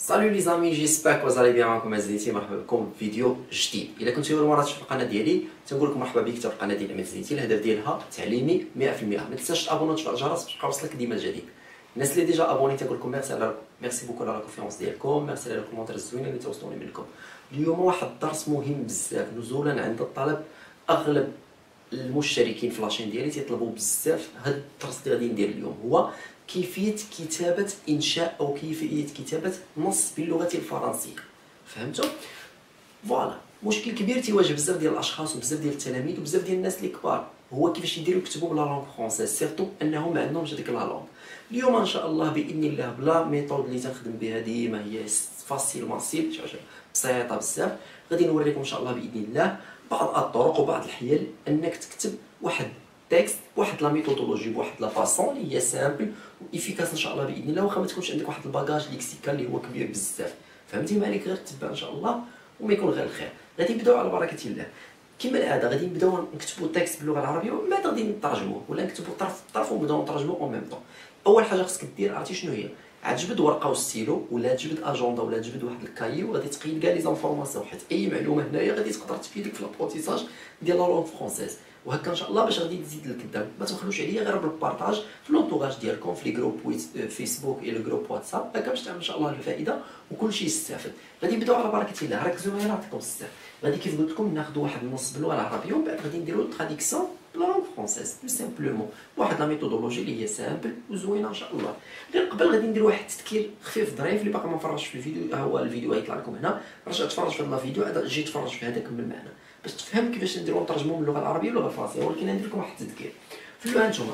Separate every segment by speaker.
Speaker 1: سالو لي زامي، جيسبر كو زالي بيان. راكم مزيتي، مرحبا بكم في فيديو جديد. الا كنتي اول مره تشوف القناه ديالي تنقول لكم مرحبا بك في القناه ديال مزيتي. الهدف ديالها تعليمي 100%. ما تنساش تابوني وتفعل الجرس باش يبقى يوصلك ديما الجديد. الناس اللي ديجا ابوني تنقول لكم ميرسي بوكو على الكونفيونس ديالكم، ميرسي على الكومونتير الزوينين اللي توصلوني منكم. اليوم واحد الدرس مهم بزاف نزولا عند الطلب. اغلب المشتركين في لاشين ديالي تيطلبوا بزاف هاد الدرس اللي غادي ندير اليوم، هو كيفيه كتابه انشاء او كيفيه كتابه نص باللغه الفرنسيه. فهمتوا؟ فوالا مشكل كبير تيواجه بزاف ديال الاشخاص وبزاف ديال التلاميذ وبزاف ديال الناس اللي كبار، هو كيفاش يديروا يكتبوا بلا لونغ فرونسيز، سيرتو انهم ما عندهمش ديك لا لونغ. اليوم ان شاء الله باذن الله بلا ميثود اللي تنخدم بها ديما، هي فاسيل ماسيل بسيطه بزاف. غادي نوريكم ان شاء الله باذن الله بعض الطرق وبعض الحيل انك تكتب واحد تكست بواحد لا ميثودولوجي بواحد لا فاسون اللي هي سامبل وافيكاس ان شاء الله باذن الله، واخا ما تكونش عندك واحد الباجاج ليكسيكال اللي هو كبير بزاف. فهمتي؟ ما عليك غير تتبع ان شاء الله وما يكون غير الخير. غادي نبداو على بركه الله. كما العاده غادي نبداو نكتبوا التكست باللغه العربيه ومن بعد غادي نترجموه، ولا نكتبوا طرف ونبداو نترجموه اون ميم طون. اول حاجه خصك دير عرفتي شنو هي؟ عاد تجبد ورقه وستيلو، ولا تجبد اجندا، ولا تجبد واحد الكايي، وغادي تقيد كاع لي زانفورماسيون، حيت اي معلومه هنايا غادي تقدر تفيدك في لابروتيساج ديال لا لونغ فرونسيز. وهكا ان شاء الله باش غادي تزيد لقدام. ما تبخلوش عليا غير بالبارطاج في لونطوغاج ديالكم، في لي جروب فيسبوك اي لو جروب واتساب، هكا باش تعمل ان شاء الله الفائده وكلشي يستافد. غادي نبداو على بركه الله. ركزوا معايا نعطيكم السر. غادي كيف قلت لكم ناخذوا واحد النص باللغه العربيه ومن بعد غادي نديروا تراديكسيون بلا لونغ فرونسيز تو سامبلومون بواحد لا ميثودولوجي اللي هي سامبل وزوينه ان شاء الله. غير قبل غادي ندير واحد التذكير خفيف ظريف اللي باقي ما فرجش في الفيديو. ها هو الفيديو غيطلع لكم هنا، رجع تفرج في هذا الفيديو، عاد جي تفرج في هذا كمل معنا باش تفهم كيفاش نديروا نترجموا من اللغه العربيه للغه الفرنسيه. ولكن ندير لكم واحد التذكير في اللغه نتوما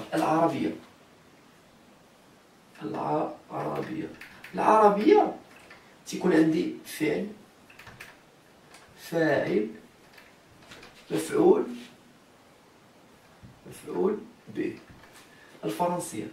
Speaker 1: العربيه تيكون عندي فعل، فاعل، مفعول به. الفرنسيه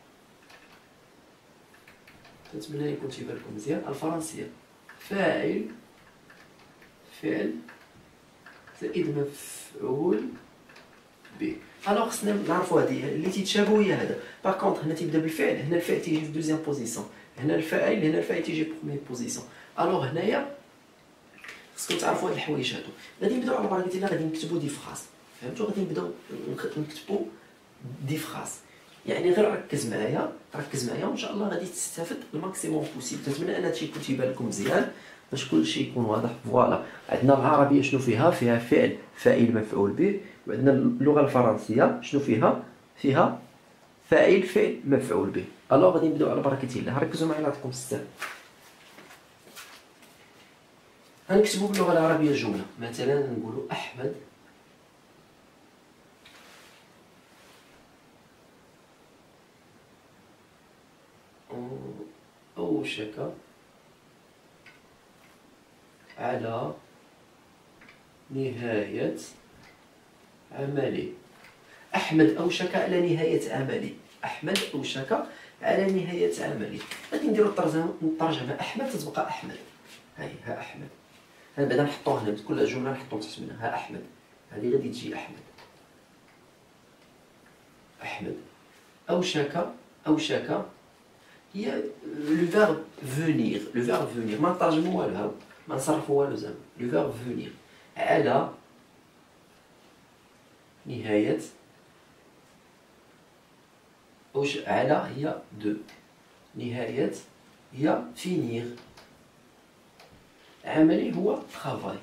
Speaker 1: نتمنى يكون تيبان لكم مزيان. الفرنسيه فاعل، فعل زائد مفعول به. الوغ خصنا نعرفوا هذه اللي تيتشابهوا هي هذا. باغ كونطخ هنا تيبدا بالفعل، هنا الفعل تيجي في دوزيام بوزيسيون، هنا الفاعل تيجي في بروميير بوزيسيون. الوغ هنايا خصكم تعرفوا هاد الحوايج هادو. غادي نبداو على بركه الله، غادي نكتبوا دي فراس. فهمتوا؟ غادي نبداو نكتبوا دي فراس، يعني غير ركز معايا وان شاء الله غادي تستافد الماكسيموم بوسيبل. نتمنى ان هادشي يكون تيبان لكم مزيان باش كلشي يكون واضح. فوالا عندنا العربيه شنو فيها؟ فيها فعل، فاعل، مفعول به. وعندنا اللغه الفرنسيه شنو فيها؟ فيها فاعل، فعل، مفعول به. الوغ غادي نبداو على بركه الله. ركزوا معايا نعطيكم السر. غنكتبوا باللغه العربيه جمله، مثلا نقولوا احمد اوشك على نهاية عمله. أحمد أوشك على نهاية عمله. أحمد أوشك على نهاية عمله. غادي نديرو الترجمة. أحمد تتبقى أحمد. هاي ها أحمد. هنا بعدا نحطوه هنا، كل جملة نحطو تحت منها ها أحمد. هذه غادي تجي أحمد. أحمد أوشك هي لو فيرب فونيغ. لو فيرب فونيغ ما نترجمو والو، هاو ما نصرفو والو زعما. لو فيرب فونيغ على نهاية على هي دو، نهاية هي فينيغ، عملي هو ترافاي.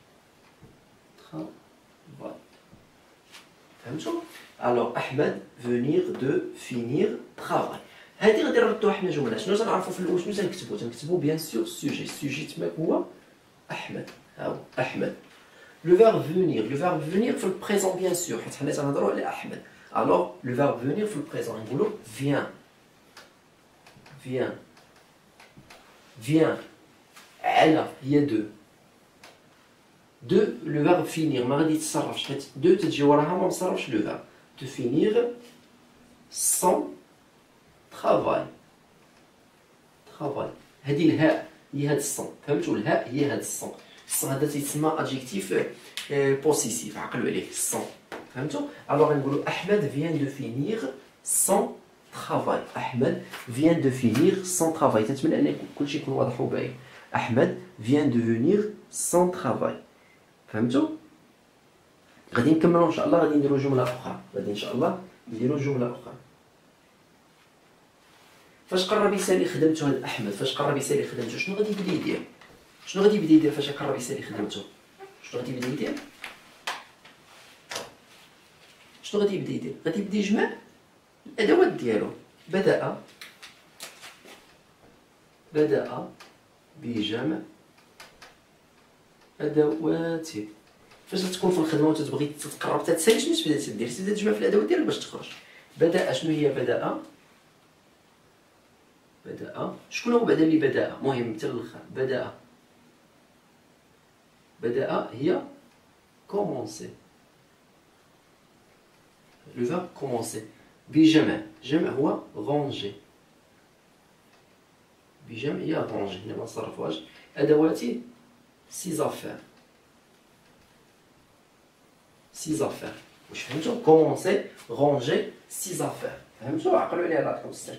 Speaker 1: فهمتوا؟ الوغ احمد فونيغ دو فينيغ ترافاي. هادي غادي نردوها حنا جمله. شنو تنعرفوا في الاول؟ شنو تنكتبوا بيان سور السوجي تماك هو احمد. هاو احمد. لو فيرب فونيغ في البريزون بيان سور، حيت حنا تنهضروا على احمد. الوغ لو فيرب فونيغ في البريزون نقولوا فيان على هي دو لو فيرب فينيغ ما غادي تصرفش، حيت دو تجي وراها ما مصرفش لو فيرب. دو فينيغ سون ترافاي. هذه الهاء هي هاد الصون. فهمتوا؟ الهاء هي هاد الصون. الصون هذا تيتسمى ادجيكتيف بوسيسيف، عقلوا عليه الصون. فهمتوا؟ الوغ نقولوا احمد فيان دو فينيغ سون travail. Ahmed vient de finir son travail. تنتمنى أن كل شيء يكون واضح وباين. Ahmed vient de venir son travail. فهمتوا؟ غادي نكملوا إن شاء الله، غادي نديروا جملة أخرى. غادي إن شاء الله نديروا جملة أخرى. فاش قرب يسالي خدمته هاد أحمد، فاش قرب يسالي خدمته شنو غادي يبدا يدير؟ شنو غادي يبدا يدير فاش يقرب يسالي خدمته؟ شنو غادي يبدا يدير؟ شنو غادي يبدا يدير؟ غادي يبدا يجمع الأدوات ديالو. بدأ بجمع أدواته. فاش تكون في الخدمة وتتبغي تقرب تتسالي شنو تبدا تدير؟ تبدا تجمع في الأدوات ديالك باش تخرج. بدأ شنو هي بدأ؟ شكون هو بعدا اللي بدأ؟ مهم حتى للآخر. بدأ هي كومونسي. لو فيرب كومونسي. بجمع، جمع هو رونجي. بجمع هي رونجي، هنا ما نصرفوهاش. أدواتي سي زافير. واش فهمتو؟ كومونسي رونجي سي زافير. فهمتو؟ عقلوا عليها الله يعطيكم الصحة.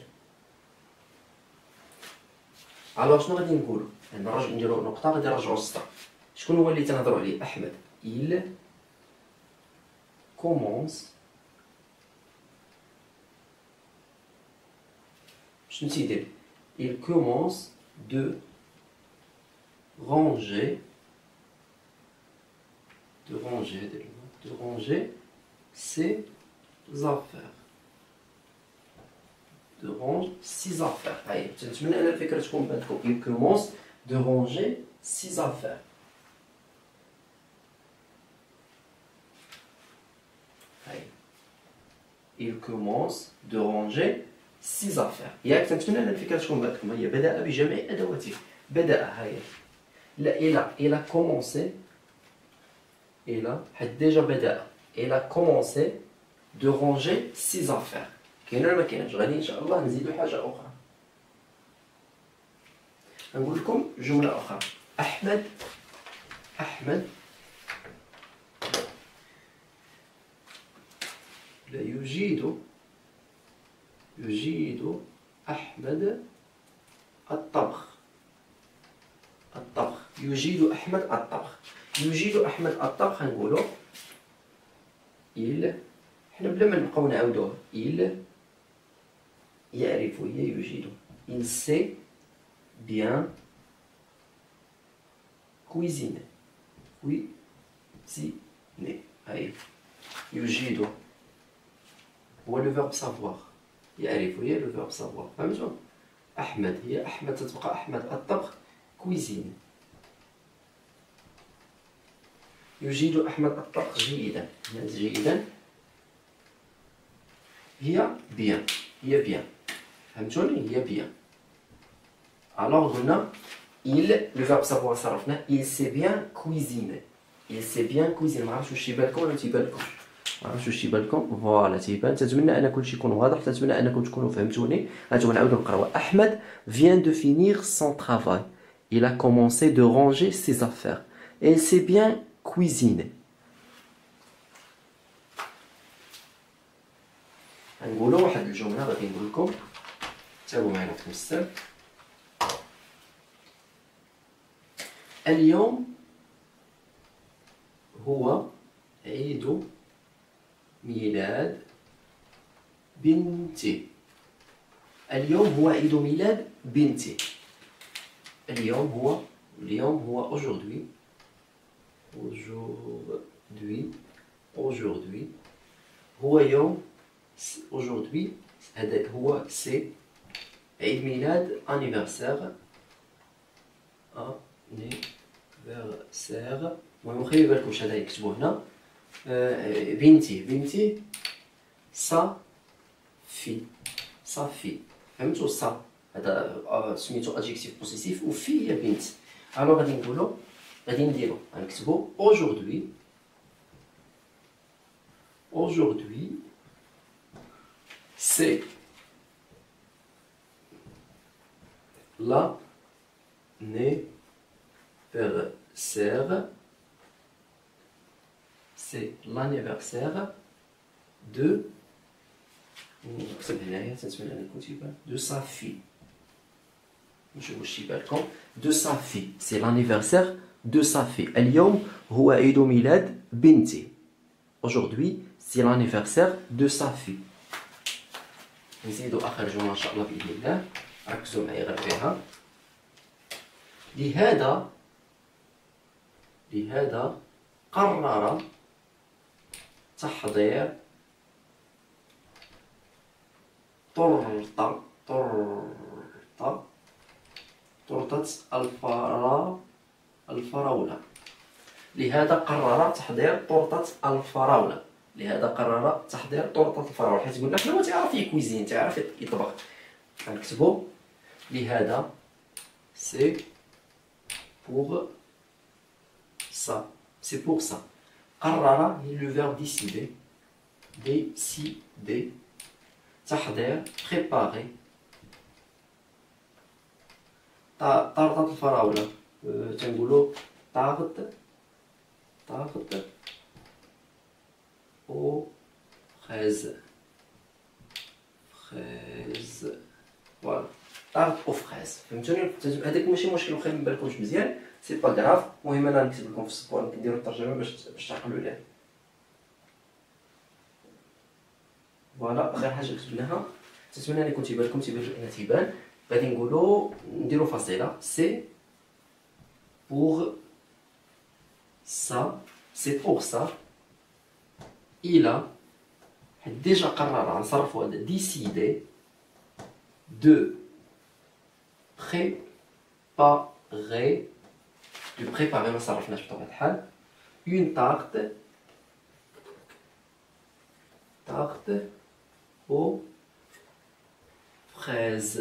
Speaker 1: الوغ شنو غادي نقولو؟ نرجعو نديرو نقطة غادي نرجعو للسطر. شكون هو اللي تنهضرو عليه؟ أحمد. il commence. شنو تيدير؟ il commence de ranger ses affaires. De ranger ses affaires. هاي تنتمنى أن الفكرة تكون بانتكم. il commence de ranger ses affaires. هاي il commence de ranger ses affaires. ياك تنتمنى أن الفكرة تكون بانتكم. هي بدأ بجمع أدواته. بدأ هاي لا il a commencé. حيت ديجا بدأ. il a commencé de ranger ses affaires. كاين ولا ما كاينش؟ غادي ان شاء الله نزيدو حاجه اخرى. نقول لكم جمله اخرى. احمد لا يجيد احمد الطبخ. يجيد احمد الطبخ. نقولوا حنا بلا ما نبقاو نعاودوه. يعرف هي يجيد. il sait bien cuisiner. هاي يجيد هو لو فيرب سافوار. يعرف هي لو فيرب سافوار. فهمتوا؟ أحمد هي أحمد تتبقى أحمد الطبخ. كويزين. يجيد أحمد الطبخ جيدا. هي بيان. فهمتوني؟ هي بيان. الوغ قلنا il لو فيرب سافوار صرفنا il sait bien cuisiner. معرفتش واش تيبان ولا تيبانلكم. فوالا تيبان. تتمنى ان كلشي يكون واضح. تتمنى انكم تكونوا فهمتوني. هانتوما نعاودو نقراو. احمد vient de finir son travail. il a commencé de ranger ses affaires. il sait bien cuisiner. غنقولوا واحد الجمله غادي نقول لكم تابعوا معنا في المستر. اليوم هو عيد ميلاد بنتي. اليوم هو عيد ميلاد بنتي. اليوم هو aujourd'hui. هو يوم aujourd'hui. هذاك هو سي عيد ميلاد anniversaire. المهم خلي بالكم واش هذا يكتبوا هنا. بنتي صافي. فهمتوا؟ صا هذا سميتو ادجيكتيف بوزيتيف وفي هي بنت. الوغ غادي نقولوا غادي نديرو غنكتبوا aujourd'hui c'est l'anniversaire de نكتب هنايا تنتمنى ان يكون تيبان دو صافي. نشوفوا واش تيبان لكم. دو صافي سي لانيفرسير دو صافي. اليوم هو عيد ميلاد بنتي. Aujourd'hui c'est l'anniversaire de صافي. نزيدوا اخر جمله ان شاء الله باذن الله. ركزوا معايا غير فيها. لهذا قرر تحضير طرطة الفراولة. لهذا قرر تحضير طرطة الفراولة. لهذا قرر تحضير طرطة الفراولة. حيت قلنا حنا هو تعرف يكويزين، تعرف يطبخ. غنكتبو لهذا سي بوغ سا. سي بوغ سا. قرر هي لو فيرب ديسيدي. ديسيدي تحضير préparer طرطة الفراولة. تنقولو طارت او fraise. فوالا طارت او fraise. فهمتوني؟ هذاك ماشي مشكل واخا مبالكمش مزيان، سي با غراف. المهم انا نكتب لكم في السبور نديرو الترجمة باش تعقلوا ليها. فوالا غير حاجه كتبناها نتمنى ان يكون تيبان لكم. تيبان غادي نقولوا نديروا فاصله. سي بوغ سا. سي بوغ سا الى حيت ديجا قرر نصرفوا هذا ديسيدي دو بريباري. دو بريباري ما صرفناش بطبيعه الحال. اون tarte aux fraises.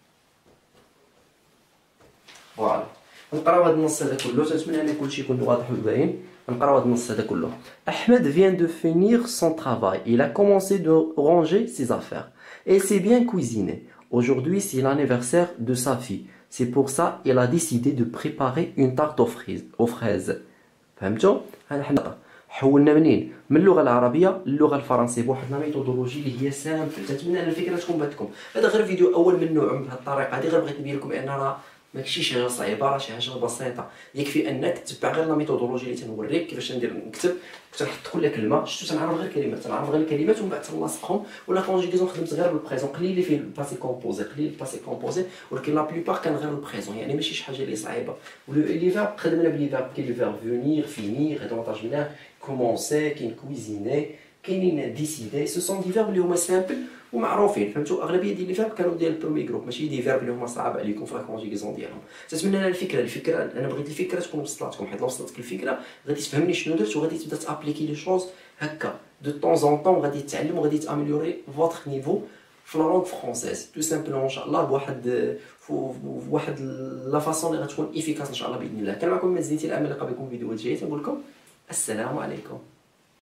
Speaker 1: فوالا نقراو هذا النص هذا كله. تنتمنى ان كلشي يكون واضح وباين. نقراو هذا النص هذا كله. Ahmed vient de finir son travail. Il a commencé de ranger ses affaires et s'est bien cuisiné. Aujourd'hui c'est l'anniversaire de sa fille. C'est pour ça il a décidé de préparer une tarte aux fraises. فهمتوا؟ هذا حنا حولنا منين من اللغه العربيه للغه الفرنسيه بواحد لا ميثودولوجي اللي هي سامبل. تنتمنى ان الفكره تكون باتكم. هذا غير فيديو اول من نوعه بهذه الطريقه هذه. غير بغيت نبين لكم ان راه ماشي شي حاجه صعيبه، راه شي حاجه بسيطه. يكفي انك تتبع غير لا ميثودولوجي اللي تنوريك كيفاش نكتب. كنت نحط كل كلمه شفتو تنعرف غير كلمات، تنعرف غير الكلمات ومن بعد تنلصقهم. ولا كونجيغيزون خدمت غير بالبريزون قليل اللي فيه الباسي كومبوزي، قليل الباسي كومبوزي، ولكن لا بليبار كان غير البريزون. يعني ماشي شي حاجه اللي صعيبه. ولي فيرب خدمنا بلي فيرب. كاين لي فيرب فونير، فينير، هادو ترجمناه. كومونسي، كاين كويزيني، كاينين ديسيدي. سو سون دي فيرب اللي هما سامبل ومعروفين. فهمتوا؟ اغلبيه ديال لي فيرب كانوا ديال البرومي جروب، ماشي دي فيرب اللي هما صعاب عليكم في لا كونجيغيزون ديالهم. تتمنى انا الفكره انا بغيت الفكره تكون وصلت لكم. حيت لو وصلتك الفكره غادي تفهمني شنو درت وغادي تبدا تابليكي لي شوز هكا دو طون زون طون. غادي تتعلم وغادي تاميليوري فوتر نيفو في لا لونغ فرونسيز تو سامبلومون ان شاء الله بواحد لا فاصون اللي غتكون افيكاس ان شاء الله باذن الله. كان معكم مازيتي الامل. نلقى بكم في فيديوهات جايه. تنقول لكم السلام عليكم.